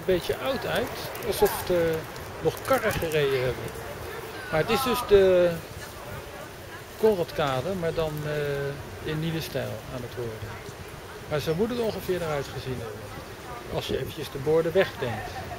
beetje oud uit. Alsof er nog karren gereden hebben. Maar het is dus de Conradkade, maar dan in nieuwe stijl aan het worden. Maar zo moet het ongeveer eruit gezien hebben. Als je eventjes de borden wegdenkt.